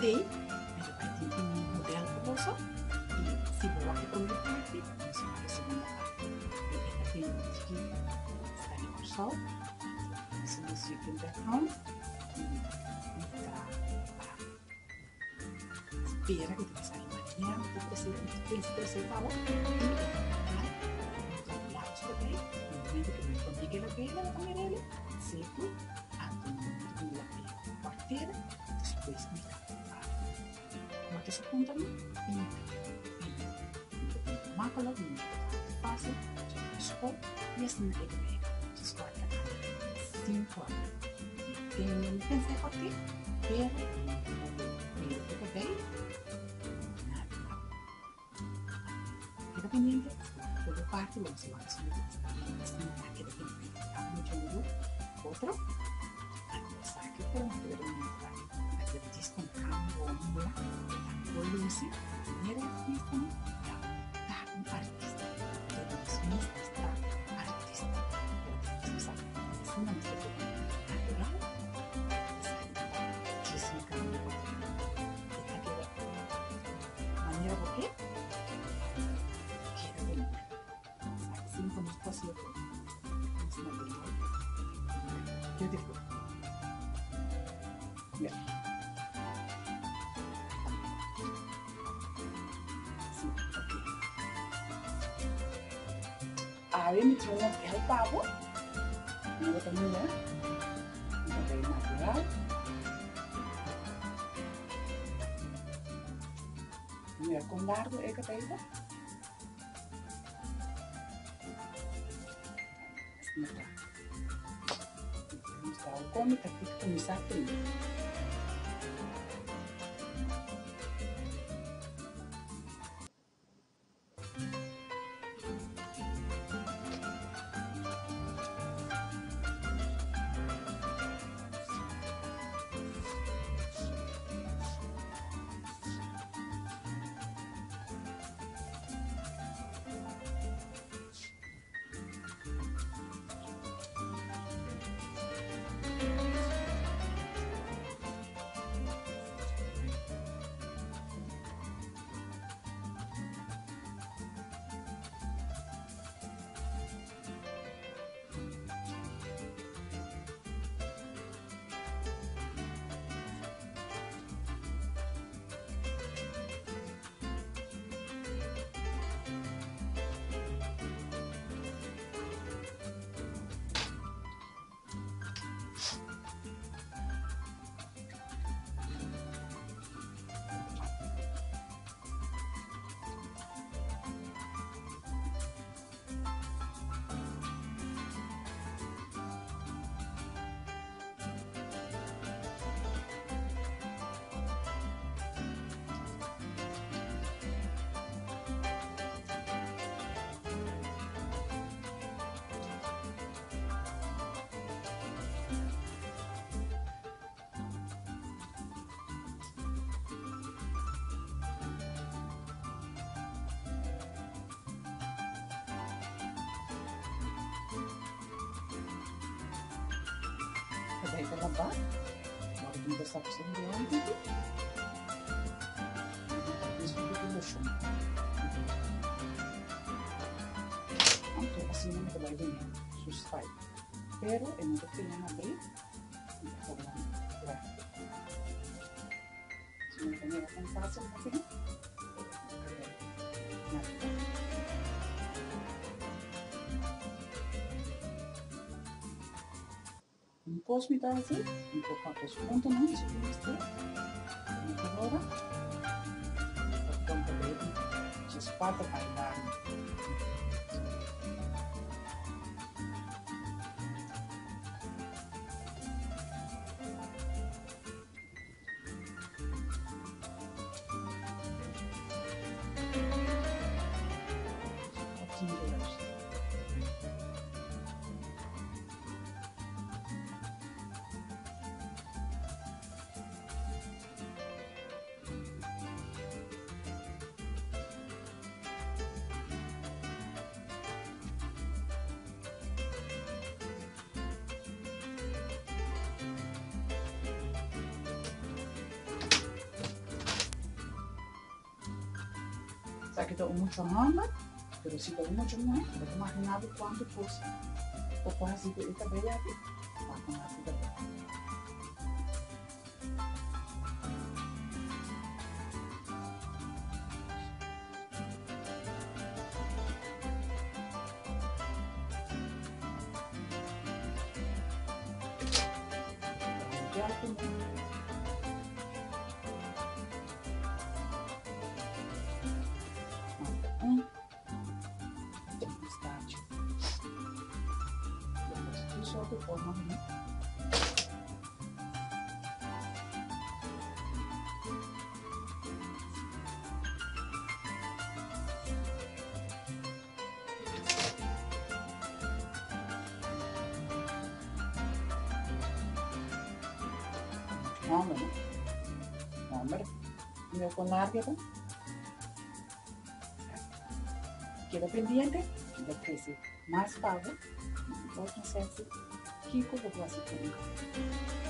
gostei, mas eu pretendo um modelo para você. E se for a primeira parte, vamos para a segunda parte. E independente que está em Warsaw, isso no Sweet Background, e spera che ti sai in maniera che si fala e lascia te nel momento che mi condiga la pena la camerele seco anche un la pena partire después mi como que se apuntan y macolo muy fácil sport y es una economía just like that sin problema tengo un consejo aquí pero me lo que veis pendiente por parte vamos a ver si queda pendiente mucho mejor otro saque por un poder aumentar la disco con cambio o mula con luce manera artista da un artista tenemos esta artista es una muestra natural que es un cambio esta queda manera porque beautiful. Yeah. Sí, okay. Ahora me trae el pavo. Me lo tengo ya. Me trae natural. Mira, con largo, ¿qué te digo? Come tapi kung satu Kita labat, baru kita saksikan doang gitu. Terus kita lotion. Anto así no me te va a ir bien, sustai. Pero en un que ya abrir, y te pongan gráfico. Si me tenía tan fácil, ¿no? Cosmitazi, un poco a tus puntos, ¿no? Si tuviste, una hora, tanto de chispata para sea que estou mucho nombre, pero si estou mucho más, estou imaginando quanto fosse o quase que esta bella aqui. Vai com a vida dela. Estático. Depois tu solta o forno, né? Hombre, hombre, mira con larga, queda pendiente de que se más pago, vou conseguir que eu vou classificar.